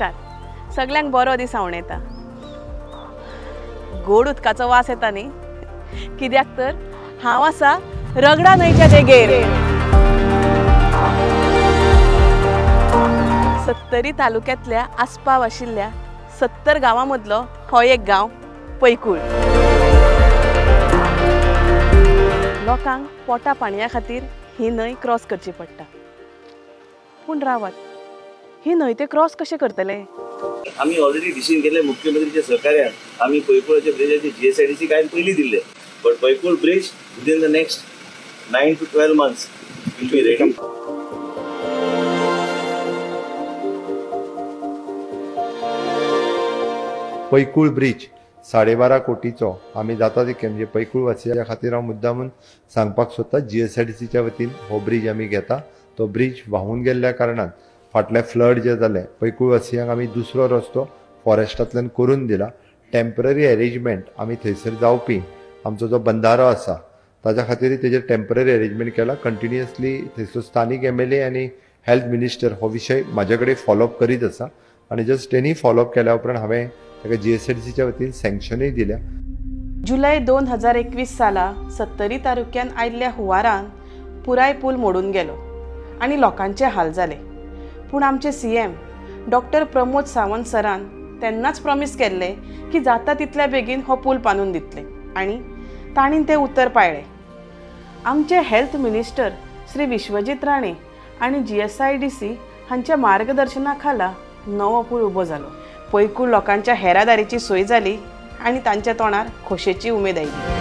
नमस्कार. सगळ्यांक बरो दीस आंवण येता. गोड उदकाचो वास येता न्ही, कित्याक तर हांव आसा रगडा न्हंयच्या देगेर. 70 तालुक्यांतल्या आस्पाव आशिल्ल्या 70 गांवां मदलो हो एक गांव पैकूळ. लोकांक पोटा पाणया खातीर ही न्हंय क्रॉस करची पडटा. पूण रावात, ही न्हंय ते क्रॉस कशे करतले? आम्ही ऑलरेडी डिसिजन केले मुख्यमंत्रीच्या सहकार्यान. आम्ही पैकूळच्या ब्रिजाची GSIDC काय पयलीं दिल्ले, but Paikul bridge within the next 9 to 12 months will be ready. Paikul bridge 12.5 कोटीचो आमी जाता तितके म्हणजे पैकूळ वासियां खातीर हांव मुद्दामून सांगपाक सोदता. GSIDCच्या वतीन हो ब्रिज आमी घेता. तो ब्रिज वाहून गेल्ल्या कारणान फाटले फ्लड जे जाले पैकूळ वासियांक आमी दुसरो रस्तो फॉरेस्टांतल्यान करून दिला. टेम्पररी अरेंजमेंट आमी थंयसर जावपी आमचो जो बंधारो आसा ताच्या खातीर तेजेर टेम्पररी अरेंजमेंट केला. कंटिन्युअसली थंयसर स्थानीक MLA आनी हेल्थ मिनिस्टर हो विशय म्हाजे कडेन फॉलोअप करीत आसा आनी जस्ट तेणी फॉलोअप केल्या उपरांत हांवें ताका GSIDCच्या वतीन सँक्शनूय दिल्या. जुलय 2021 साला 70 तालुक्यान आयिल्ल्या हुंवारान पुराय पूल मोडून गेलो आनी लोकांचे हाल जाले. पूण आमचे CM डॉक्टर प्रमोद सावंत सरान तेन्नाच प्रॉमिस केल्ले की जाता तितल्या बेगीन हो पूल बांदून दितले आनी ताणीन ते उतर पाळ्ळे. आमचे हेल्थ मिनिस्टर श्री विश्वजीत राणे आनी GSIDC हांच्या मार्गदर्शना खाला नवो पूल उबो जालो. पैकूळ लोकांच्या हेरादारीची सोय जाली आनी तांच्या तोंडार खोशेची उमेद आयली.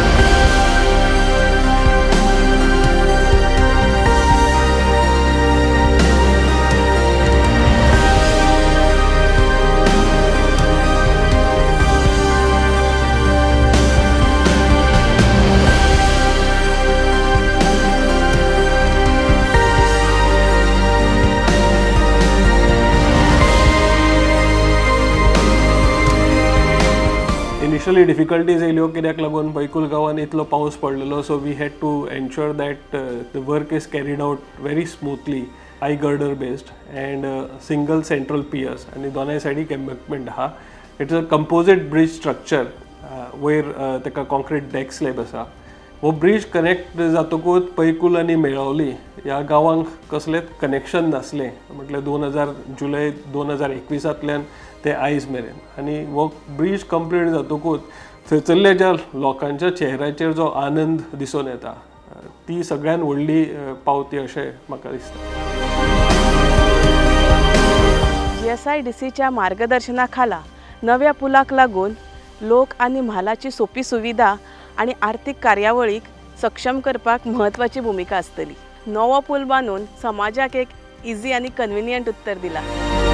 Initially difficulties आयल्यो कित्याक लागून पैकूळ गांवान इतलो पावस पडलेलो. So we had to ensure that the work is carried out very smoothly. High girder based and single central piers आनी दोनाय सायडीक एम्बॅंकमेंट आहा. It's a composite bridge structure वयर ताका कॉन्क्रीट डेक स्लॅब आसा. हो ब्रिज कनेक्ट जातकूच पैकूळ आनी मेळावली ह्या गांवांक कसलेंच कनेक्शन नासलें. म्हटल्यार जुलय 2021 ते आयज मेरेन. आनी हो ब्रिज कंप्लीट जातकूच थंयसरल्या ज्या लोकांच्या चेहऱ्याचेर जो आनंद दिसून येता ती सगळ्यान व्हडली पावती अशें म्हाका दिसता. GSIDCच्या मार्गदर्शना खाला नव्या पुलाक लागून लोक आनी म्हालाची सोपी सुविधा आनी आर्थीक कार्यावळीक सक्षम करपाक म्हत्वाची भुमिका आसतली. नवो पूल बांदून समाजाक एक इजी आनी कन्विनियंट उत्तर दिला.